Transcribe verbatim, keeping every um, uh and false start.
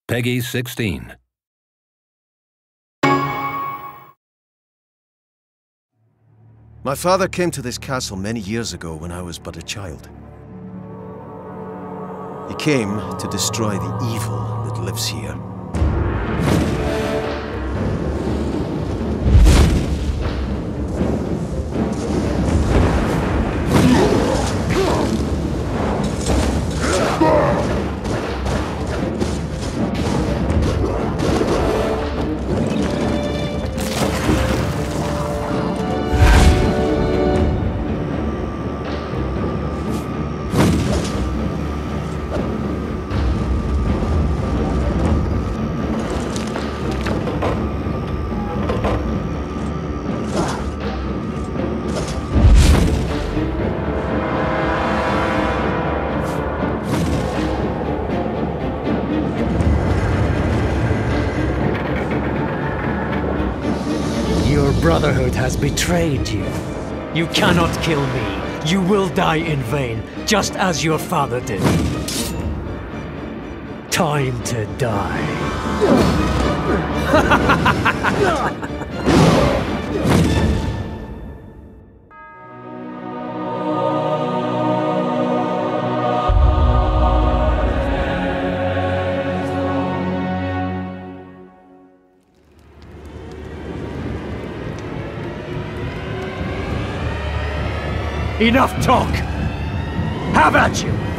Peggy sixteen. My father came to this castle many years ago when I was but a child. He came to destroy the evil that lives here. Your Brotherhood has betrayed you. You cannot kill me. You will die in vain, just as your father did. Time to die. Enough talk! Have at you!